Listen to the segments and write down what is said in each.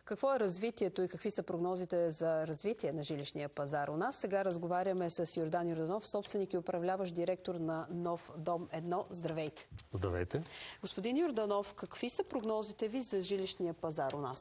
Какво е развитието и какви са прогнозите за развитие на жилищния пазар у нас? Сега разговаряме с Йордан Йорданов, собственик и управляващ директор на Нов дом 1. Здравейте! Здравейте! Господин Йорданов, какви са прогнозите ви за жилищния пазар у нас?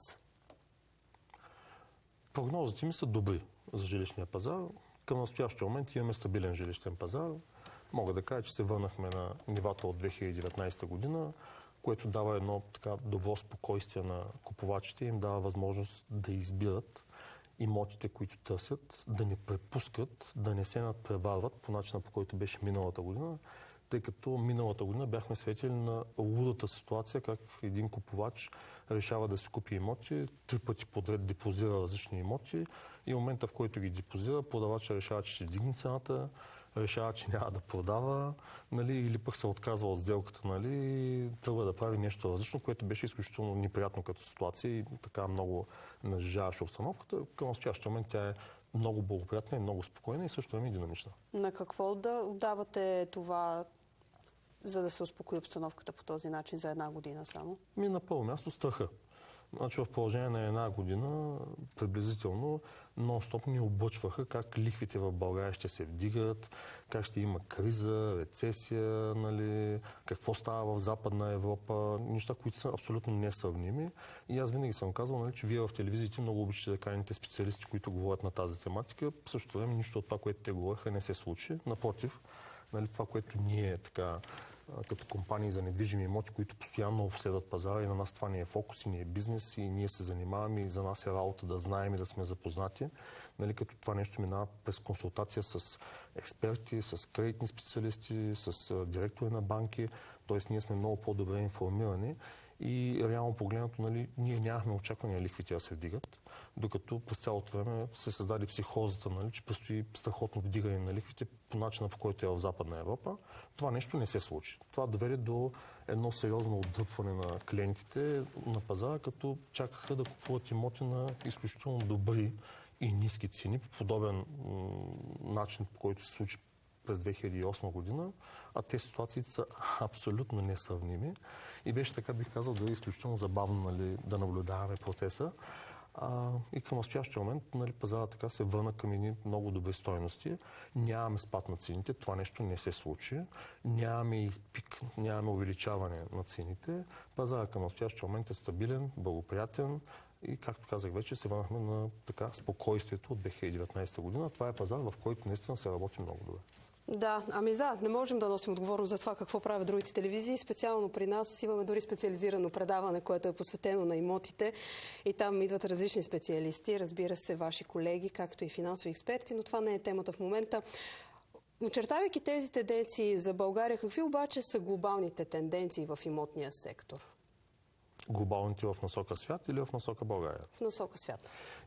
Прогнозите ми са добри за жилищния пазар. Към настоящия момент имаме стабилен жилищен пазар. Мога да кажа, че се върнахме на нивата от 2019 година, което дава едно така добро спокойствие на купувачите и им дава възможност да избират имотите, които търсят, да не препускат, да не се надпреварват по начина, по който беше миналата година, тъй като миналата година бяхме свидетели на лудата ситуация, как един купувач решава да си купи имоти, 3 пъти подред депозира различни имоти и в момента, в който ги депозира, продавачът решава, че ще дигне цената, решава, че няма да продава, нали, или пък се отказва от сделката, нали, трябва да прави нещо различно, което беше изключително неприятно като ситуация и така много нажижаваше обстановката. Към настоящия момент тя е много благоприятна и много спокойна и също е динамична. На какво да отдавате това, за да се успокои обстановката по този начин за една година само? На първо място страха. Значи в продължение на една година, приблизително, нон-стоп ни облъчваха как лихвите в България ще се вдигат, как ще има криза, рецесия, нали, какво става в Западна Европа, неща, които са абсолютно несравними. И аз винаги съм казвал, нали, че вие в телевизиите много обичате да каните специалисти, които говорят на тази тематика. В същото време нищо от това, което те говориха, не се случи. Напротив, нали, това, което ние така като компании за недвижими имоти, които постоянно обследват пазара и на нас това ни е фокус и ни е бизнес и ние се занимаваме и за нас е работа да знаем и да сме запознати. Нали, като това нещо минава през консултация с експерти, с кредитни специалисти, с директори на банки, т.е. ние сме много по-добре информирани. И реално погледнато, нали, ние нямахме очаквания лихвите да се вдигат, докато през цялото време се създаде психозата, нали, че предстои страхотно вдигане на лихвите по начина, по който е в Западна Европа. Това нещо не се случи. Това доведе до едно сериозно отдръпване на клиентите на пазара, като чакаха да купуват имоти на изключително добри и ниски цени, по подобен начин, по който се случи през 2008 година, а те ситуациите са абсолютно несравними. И беше така, бих казал, да е изключително забавно, нали, да наблюдаваме процеса. И към настоящия момент, нали, пазара така се върна към едни много добри стойности. Нямаме спад на цените, това нещо не се случи. Нямаме изпик, нямаме увеличаване на цените. Пазара към настоящия момент е стабилен, благоприятен. И, както казах вече, се върнахме на така спокойствието от 2019 година. Това е пазар, в който наистина се работи много добре. Да, не можем да носим отговорност за това какво правят другите телевизии. Специално при нас имаме дори специализирано предаване, което е посветено на имотите и там идват различни специалисти, разбира се, ваши колеги, както и финансови експерти, но това не е темата в момента. Очертавайки тези тенденции за България, какви обаче са глобалните тенденции в имотния сектор? Глобалните в насока свят или в насока България? В насока свят.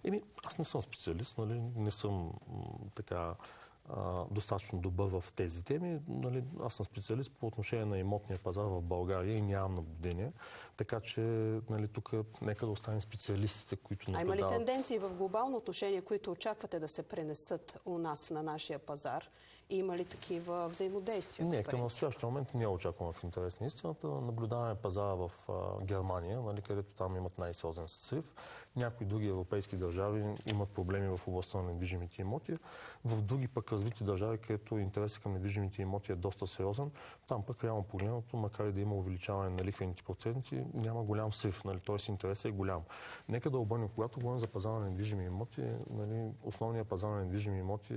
Аз не съм специалист, нали? Не съм така достатъчно добър в тези теми. Нали, аз съм специалист по отношение на имотния пазар в България и нямам наблюдение. Така че, нали, тук нека да оставим специалистите, които наблюдават. Има ли тенденции в глобално отношение, които очаквате да се пренесат у нас на нашия пазар? И има ли такива взаимодействия? Не, към настоящия момент не очаквам в интерес на истината. Наблюдаваме пазара в Германия, нали, където там имат най-сериозен срив. Някои други европейски държави имат проблеми в областта на недвижимите имоти. В други пък развити държави, където интересът към недвижимите имоти е доста сериозен, там пък реално погледнато, макар и да има увеличаване на лихвените проценти, няма голям срив, нали, т.е. интересът е голям. Нека да обърнем, когато говорим за пазара на недвижими имоти, нали, основният пазар на недвижими имоти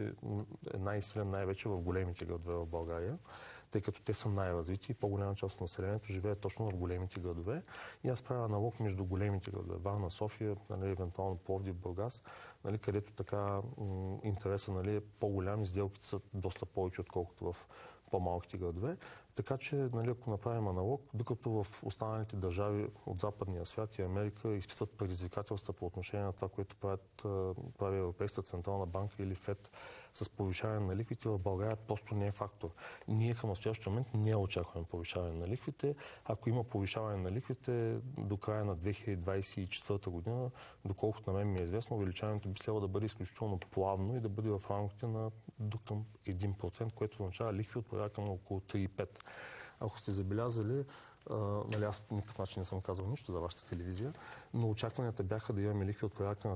е най-силен най-вече в големите градове в България, тъй като те са най-развити и по-голяма част от населението живее точно в големите градове. И аз правя аналог между големите градове, Варна, София, нали, евентуално Пловдив, Бургас, нали, където така интересът, нали, е по-голям и сделките са доста повече, отколкото в по-малките градове. Така че, нали, ако направим аналог, докато в останалите държави от западния свят и Америка изпитват предизвикателства по отношение на това, което прави Европейската централна банка или ФЕД с повишаване на лихвите, в България просто не е фактор. Ние към настоящия момент не очакваме повишаване на лихвите. Ако има повишаване на лихвите до края на 2024 година, доколкото на мен ми е известно, увеличаването би следвало да бъде изключително плавно и да бъде в рамките на до към 1%, което означава лихви от порядка на около 3,5%. Ако сте забелязали, нали, аз по никакъв начин не съм казал нищо за вашата телевизия, но очакванията бяха да имаме лихви от порядка на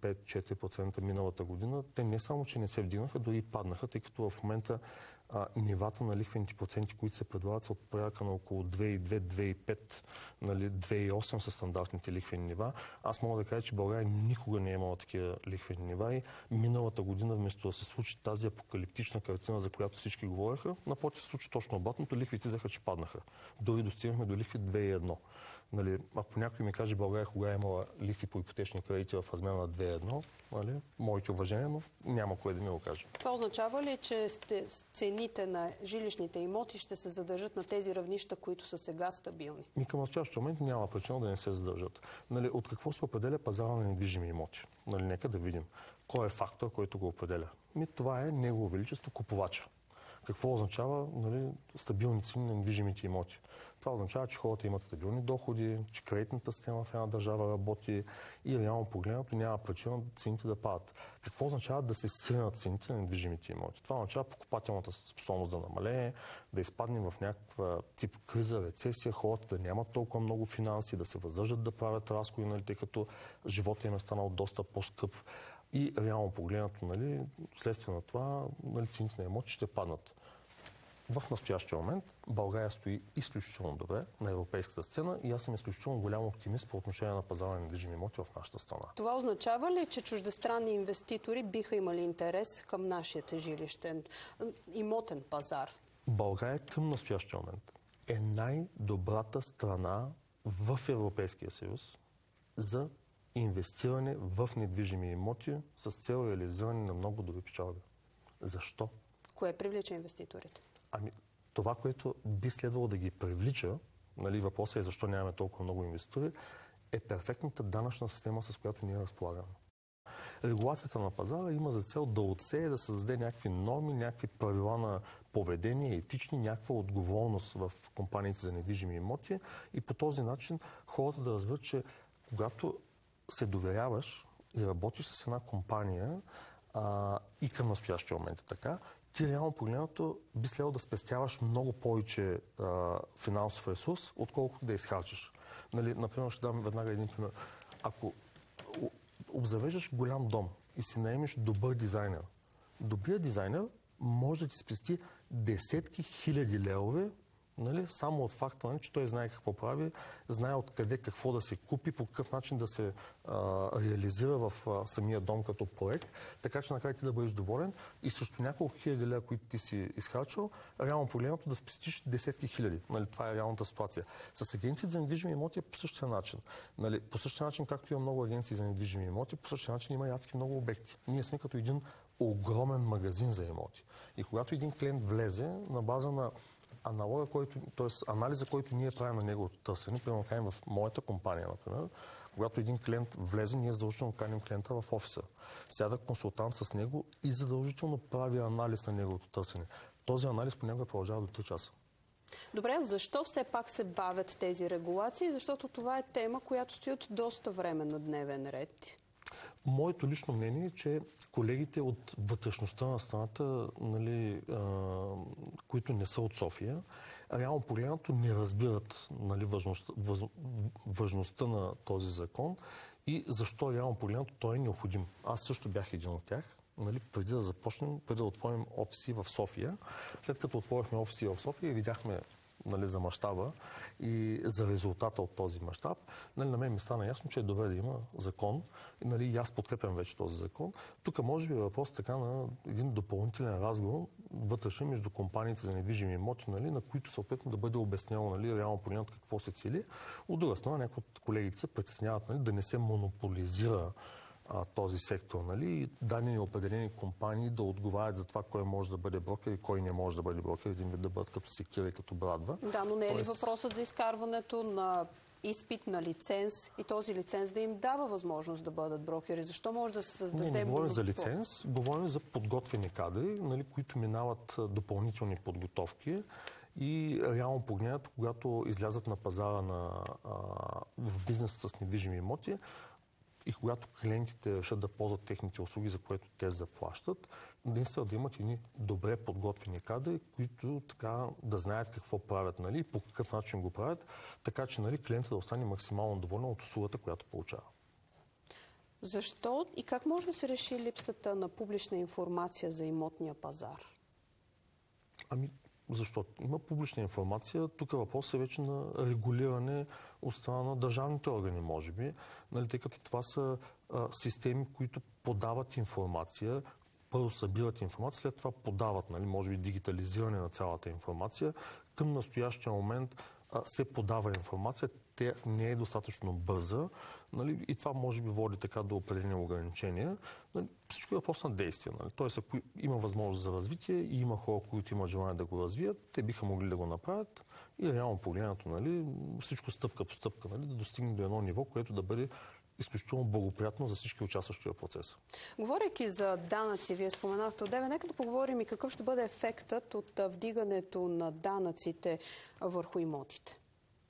3-5-4% миналата година. Те не само, че не се вдигнаха, дори и паднаха, тъй като в момента нивата на лихвените проценти, които се предлагат, са от порядъка на около 2,2-2,5, нали, 2,8 са стандартните лихвени нива. Аз мога да кажа, че България никога не е имала такива лихвени нива и миналата година, вместо да се случи тази апокалиптична картина, за която всички говореха, напротив се случи точно обратното, лихвите взеха, че паднаха. Дори достигнахме до лихви 2,1. Нали, ако някой ми каже България кога е имала лихви по ипотечни кредити в размер на 2,1, нали, моите уважения, но няма кое да ми го каже. Това означава ли, че цените на жилищните имоти ще се задържат на тези равнища, които са сега стабилни? И към настоящия момент няма причина да не се задържат. Нали, от какво се определя пазара на недвижими имоти? Нали, нека да видим. Кой е фактор, който го определя? Това е Негово величество купувача. Какво означава, нали, стабилни цени на недвижимите имоти? Това означава, че хората имат стабилни доходи, че кредитната система в една държава работи и реално погледнато няма причина цените да падат. Какво означава да се сринат цените на недвижимите имоти? Това означава покупателната способност да намалее, да изпаднем в някаква тип криза, рецесия, хората да нямат толкова много финанси, да се въздържат да правят разходи, нали, тъй като живота им е станал доста по-скъп. И реално погледнато, нали, следствие на това, нали, цените на имоти ще паднат. В настоящия момент България стои изключително добре на европейската сцена и аз съм изключително голям оптимист по отношение на пазара на недвижими имоти в нашата страна. Това означава ли, че чуждестранни инвеститори биха имали интерес към нашия жилищен имотен пазар? България към настоящия момент е най-добрата страна в Европейския съюз за инвестиране в недвижими имоти с цел реализиране на много добри печалби. Защо? Кое привлича инвеститорите? Това, което би следвало да ги привлича, нали, въпросът е защо нямаме толкова много инвеститори, е перфектната данъчна система, с която ние разполагаме. Регулацията на пазара има за цел да отсее, да създаде някакви норми, някакви правила на поведение, етични, някаква отговорност в компаниите за недвижими имоти и по този начин хората да разберат, че когато се доверяваш и работиш с една компания и към настоящия момент е така, ти реално погледнато би следвало да спестяваш много повече финансов ресурс, отколкото да изхарчиш. Нали, например, ще дам веднага един пример. Ако обзавеждаш голям дом и си наемеш добър дизайнер, добрият дизайнер може да ти спести десетки хиляди левове, нали, само от факта, нали, че той знае какво прави, знае откъде какво да се купи, по какъв начин да се реализира в самия дом като проект, така че накрая ти да бъдеш доволен и срещу няколко хиляди лева, които ти си изхарчил, реално погледнато да спестиш десетки хиляди. Нали, това е реалната ситуация. С агенциите за недвижими имоти е по същия начин. Нали, по същия начин, както има много агенции за недвижими имоти, по същия начин има и адски много обекти. Ние сме като един огромен магазин за имоти. И когато един клиент влезе на база на анализа, който ние правим на неговото търсене, примерно в моята компания, например, когато един клиент влезе, ние задължително каним клиента в офиса. Сяда консултант с него и задължително прави анализ на неговото търсене. Този анализ понякога продължава до 3 часа. Добре, защо все пак се бавят тези регулации? Защото това е тема, която стои от доста време на дневен ред. Моето лично мнение е, че колегите от вътрешността на страната, нали, които не са от София, реално погледнато не разбират, нали, важността на този закон и защо реално погледнато той е необходим. Аз също бях един от тях. Нали, преди да започнем, преди да отворим офиси в София. След като отворихме офиси в София и видяхме, нали, за мащаба и за резултата от този мащаб, нали, на мен ми стана ясно, че е добре да има закон. Нали, и аз подкрепям вече този закон. Тук може би е въпрос така на един допълнителен разговор вътрешен между компаниите за недвижими имоти, нали, на които съответно да бъде обяснено, нали, реално погледнато какво се цели. От друга страна, някои от колегите се притесняват, нали, да не се монополизира този сектор, нали, дадени определени компании да отговарят за това кой може да бъде брокер и кой не може да бъде брокер, един вид да бъдат като секира и като брадва. Да, но не е ли въпросът за изкарването на изпит на лиценз и този лиценз да им дава възможност да бъдат брокери? Защо може да се създаде... Не говорим за лиценз, говорим за подготвени кадри, нали, които минават допълнителни подготовки и реално погледнато, когато излязат на пазара в бизнес с недвижими имоти, и когато клиентите решат да ползват техните услуги, за което те заплащат, наистина да имат едни добре подготвени кадри, които така да знаят какво правят, нали, и по какъв начин го правят, така че, нали, клиентът да остане максимално доволен от услугата, която получава. Защо и как може да се реши липсата на публична информация за имотния пазар? Защото има публична информация. Тук въпросът е вече на регулиране от страна на държавните органи, може би. Нали, тъй като това са системи, които подават информация, първо събират информация, след това подават, нали, може би дигитализиране на цялата информация. Към настоящия момент се подава информация, тя не е достатъчно бърза, нали, и това може би води така до определени ограничения. Нали, всичко е въпрос на действие. Нали. Тоест, ако има възможност за развитие и има хора, които имат желание да го развият, те биха могли да го направят и реално погледнато, нали, всичко стъпка по стъпка, нали, да достигне до едно ниво, което да бъде изключително благоприятно за всички участващи в процеса. Говорейки за данъци, вие споменахте одеве, нека да поговорим и какъв ще бъде ефектът от вдигането на данъците върху имотите.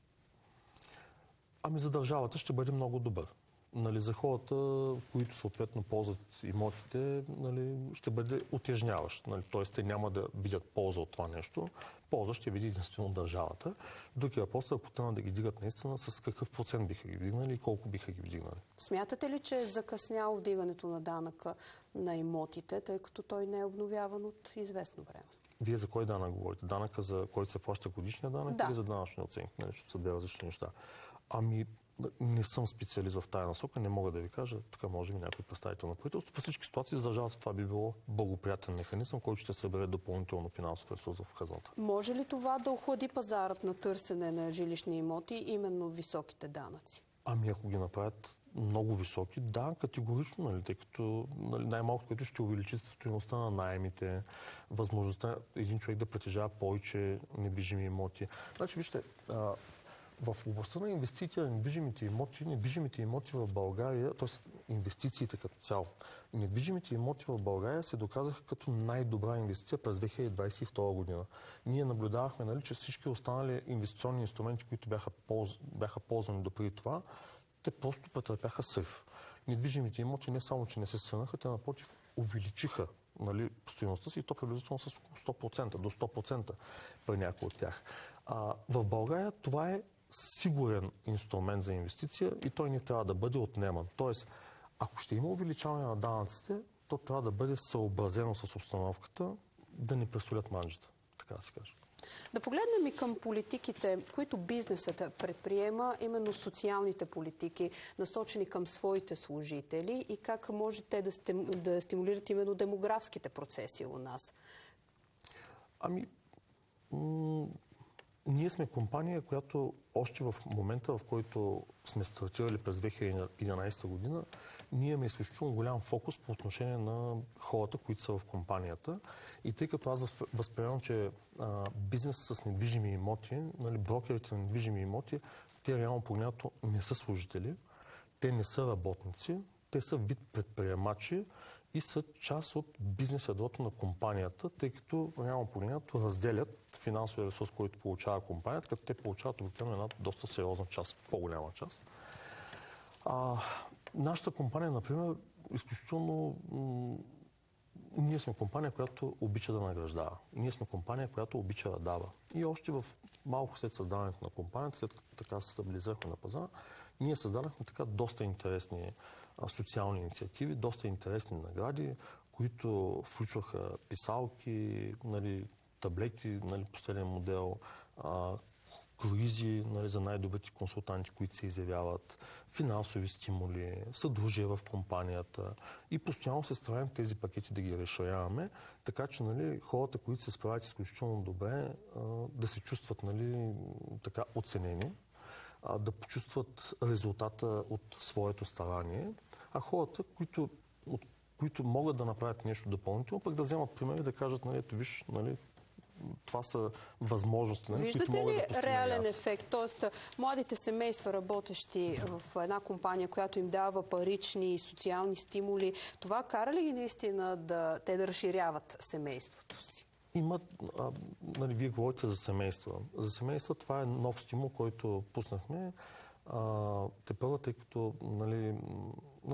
За държавата ще бъде много добър. Нали, за хората, които съответно ползват имотите, нали, ще бъде утежняващ. Нали, т.е. те няма да видят полза от това нещо. Полза ще види единствено държавата. Други въпрос е, ако трябва да ги дигат наистина, с какъв процент биха ги вдигнали и колко биха ги вдигнали. Смятате ли, че е закъсняло вдигането на данъка на имотите, тъй като той не е обновяван от известно време? Вие за кой данък говорите? Данъка, за който се плаща годишния данък, или за данъчни оценки? Защото са две различни неща. Не съм специалист в тая насока, не мога да ви кажа. Тук може би някой представител на правителството. По всички ситуации за държавата това би било благоприятен механизъм, който ще събере допълнително финансов ресурс в хазната. Може ли това да охлади пазарът на търсене на жилищни имоти, именно високите данъци? Ако ги направят много високи, да, категорично, нали, тъй като, нали, най-малкото, което ще увеличи стойността на наемите, възможността един човек да притежава повече недвижими имоти. Значи, вижте, в областта на инвестициите на недвижимите имоти в България, т.е. инвестициите като цяло, недвижимите имоти в България се доказаха като най-добра инвестиция през 2022 година. Ние наблюдавахме, нали, че всички останали инвестиционни инструменти, които бяха ползвани допреди това, те просто претърпяха срив. Недвижимите имоти не само, че не се срънаха, те напротив увеличиха, нали, стойността си, и то приблизително с 100%, до 100% при някои от тях. В България това е сигурен инструмент за инвестиция и той не трябва да бъде отнеман. Тоест, ако ще има увеличаване на данъците, то трябва да бъде съобразено с обстановката, да не пресолят манджата, така да се каже. Да погледнем и към политиките, които бизнесът предприема, именно социалните политики, насочени към своите служители, и как може те да стимулират именно демографските процеси у нас? Ние сме компания, която още в момента, в който сме стартирали през 2011 година, ние имаме изключително голям фокус по отношение на хората, които са в компанията. И тъй като аз възприемам, че бизнес с недвижими имоти, нали, брокерите на недвижими имоти, те реално погледнато не са служители, те не са работници, те са вид предприемачи и са част от бизнес ядрото на компанията, тъй като реално погледнато разделят финансовия ресурс, който получава компанията, като те получават обикновено една доста сериозна част, по-голяма част. Нашата компания, например, изключително... Ние сме компания, която обича да награждава. Ние сме компания, която обича да дава. И още в малко след създаването на компанията, след като така се стабилизирахме на пазара, ние създадахме така доста интересни социални инициативи, доста интересни награди, които включваха писалки, нали, таблети, нали, последен модел, круизи, нали, за най-добрите консултанти, които се изявяват, финансови стимули, съдружие в компанията и постоянно се стараем тези пакети да ги разширяваме, така че, нали, хората, които се справят изключително добре, да се чувстват, нали, така оценени, да почувстват резултата от своето старание, а хората, които могат да направят нещо допълнително, пък да вземат пример и да кажат, нали, ето виж, нали, това са възможности, нали, които могат да постигнат. Виждате ли реален ефект? Тоест, младите семейства, работещи в една компания, която им дава парични и социални стимули, това кара ли ги наистина те да разширяват семейството си? Нали, вие говорите за семейства. За семейства това е нов стимул, който пуснахме. Тепърва, тъй като, нали, на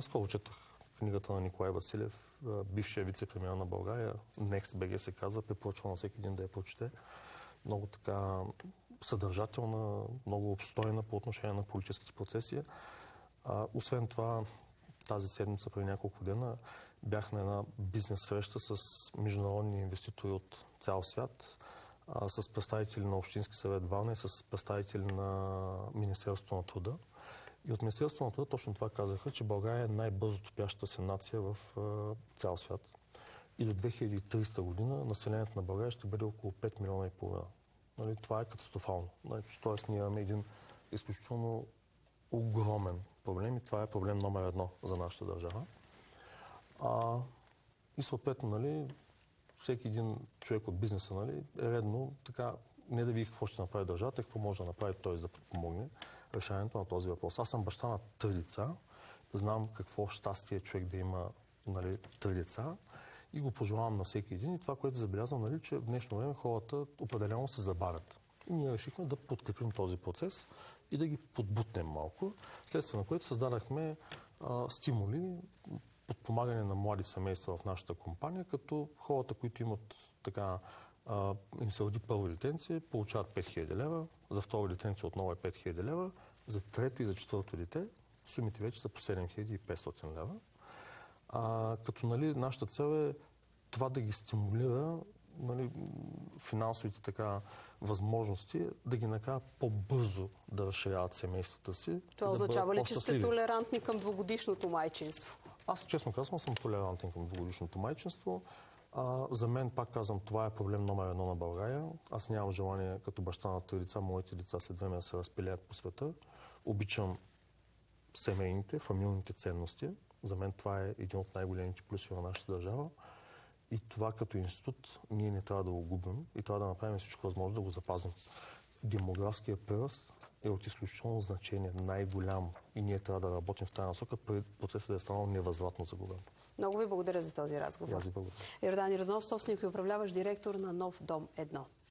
Наскоро четох книгата на Николай Василев, бившия вице-премиер на България. Next BG се казва, препоръчвам на всеки един да я прочете. Много така съдържателна, много обстойна по отношение на политическите процеси. Освен това, тази седмица, преди няколко дена, бях на една бизнес среща с международни инвеститори от цял свят, с представители на Общински съвет Варна и с представители на Министерството на труда. И от Министерството на труда точно това казаха, че България е най-бързо топящата се нация в цял свят. И до 2030 година населението на България ще бъде около 5 милиона и половина. Нали, това е катастрофално. Тоест ние имаме един изключително огромен проблем и това е проблем номер 1 за нашата държава. И съответно, нали, всеки един човек от бизнеса, нали, е редно така не да види какво ще направи държавата, какво може да направи той, за да подпомогне решението на този въпрос. Аз съм баща на 3 деца, знам какво щастие е човек да има, нали, 3 деца и го пожелавам на всеки един. И това, което забелязвам, нали, че в днешно време хората определено се забавят. И ние решихме да подкрепим този процес и да ги подбутнем малко, следствие на което създадахме стимули, подпомагане на млади семейства в нашата компания, като хората, които имат така, им се роди първо детенце, получават 5000 лева, за второ детенце отново е 5000 лева, за трето и за четвърто дете сумите вече са по 7500 лева. Като, нали, нашата цел е това да ги стимулира, нали, финансовите така възможности, да ги накара по-бързо да разширяват семействата си. Това означава ли, че сте толерантни към двугодишното майчинство? Аз, честно казвам, съм толерантен към двугодишното майчинство. За мен, пак казвам, това е проблем номер 1 на България. Аз нямам желание като баща на 3 деца, моите деца след време да се разпилеят по света. Обичам семейните, фамилните ценности. За мен това е един от най-големите плюсове на нашата държава. И това като институт ние не трябва да го губим и трябва да направим всичко възможно да го запазим. Демографският приръст е от изключително значение, най-голям. И ние трябва да работим в тази насока, преди процесът да е станал невъзвратно загубен. Много ви благодаря за този разговор. Аз ви благодаря. Йордан Йорданов, собственик и управляващ директор на Нов дом 1.